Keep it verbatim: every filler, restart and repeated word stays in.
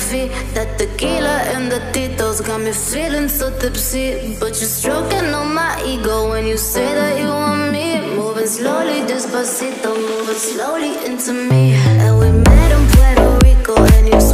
feet. That tequila and the titos got me feeling so tipsy. But you're stroking on my ego when you say that you want me. Moving slowly, despacito, moving slowly into me. And we met in Puerto Rico, and you